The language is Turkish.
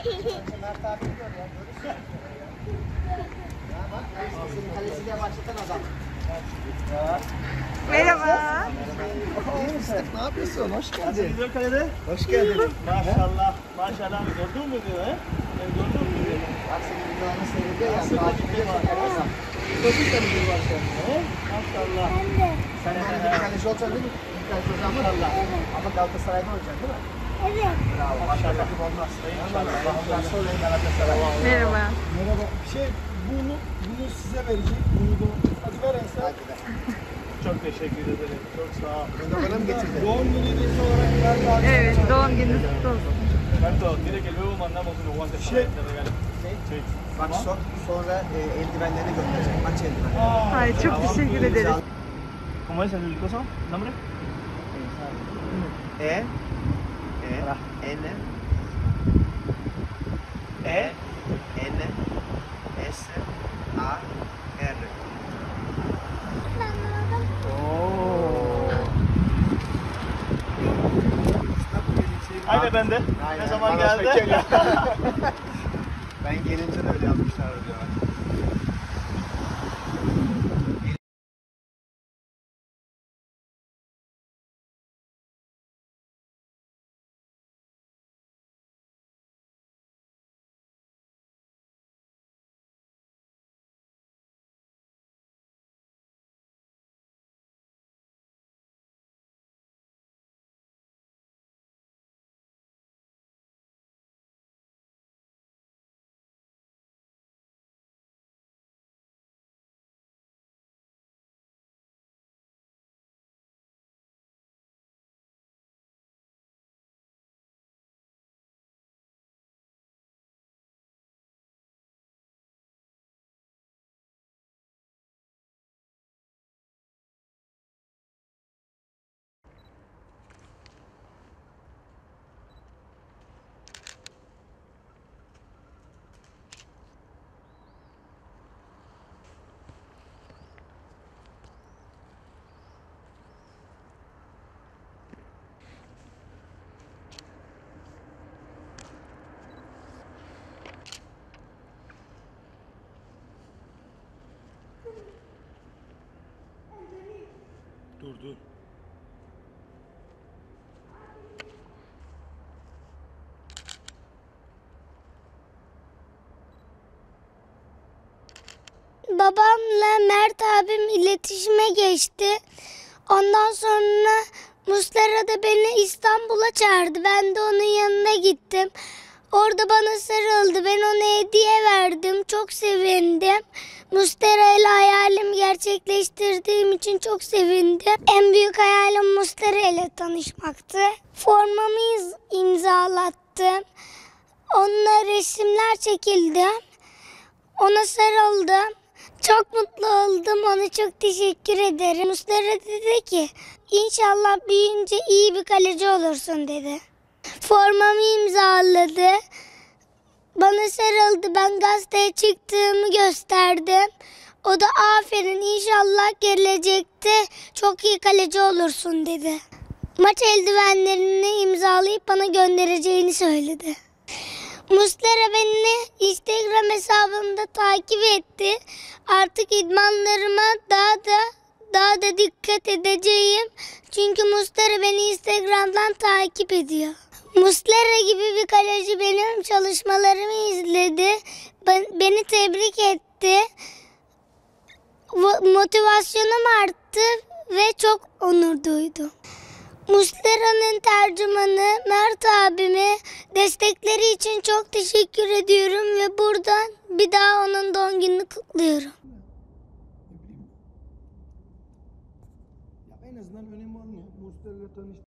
Mert abi diyor ya. Görürsün. Senin kalesiyle başlatan adam. Merhaba. İyi misin? Ne yapıyorsun? Hoş geldin. Gidiyor kalede. Hoş geldin. Maşallah. Maşallah. Gördün mü diyor he? Gördün mü diyor. Bak senin videolarını seyrediyor ya. Nasıl Takip ediyor adam. Gördün de bir var senin. He? Maşallah. Sen de hani bir kaleci olacaksın değil mi? Bir kaleci olacaksın mı? Ama Galatasaray'da olacaksın değil mi? Evet. Bravo. Maşallah gibi olmaz. İnşallah. Ondan sonra Galatasaray. Merhaba. Merhaba. Bunu size verecek. Bunu da hadi ver Ensar. Hadi be. Çok teşekkür ederim. Çok sağ ol. Bunu da bana mı getirdin? Doğum günü hediyesi olarak Mert abi. Evet, doğum gününüz kutlu olsun. Berto, dile que luego mandamos unos guantes para que te regalen. Sí. Bak sonra eldivenlerini göndereceğim. Maç eldivenleri. Ay, çok teşekkür ederiz. ¿Cómo es el coso? ¿Nombre? N S A R. Aynı bende. Ne zaman geldi? Ben gelince de öyle yapmışlar diyorlar. Dur. Babamla Mert abim iletişime geçti. Ondan sonra Muslera da beni İstanbul'a çağırdı. Ben de onun yanına gittim. Orada bana sarıldı. Ben ona hediye verdim. Çok sevindim. Muslera ile hayalimi gerçekleştirdiğim için çok sevindim. En büyük hayalim Muslera ile tanışmaktı. Formamı imzalattım. Onunla resimler çekildim. Ona sarıldım. Çok mutlu oldum. Ona çok teşekkür ederim. Muslera dedi ki inşallah büyüyünce iyi bir kaleci olursun dedi. Formamı imzaladı. Bana sarıldı. Ben gazeteye çıktığımı gösterdim. O da aferin inşallah gelecekte çok iyi kaleci olursun dedi. Maç eldivenlerini imzalayıp bana göndereceğini söyledi. Muslera beni Instagram hesabımda takip etti. Artık idmanlarıma daha da dikkat edeceğim. Çünkü Muslera beni Instagram'dan takip ediyor. Muslera gibi bir kaleci benim çalışmalarımı izledi. Beni tebrik etti. Motivasyonum arttı ve çok onur duydum. Muslera'nın tercümanı Mert abime destekleri için çok teşekkür ediyorum ve buradan bir daha onun doğum gününü kutluyorum. Ya en azından önemi olmuyor. Muslera ile tanıştık.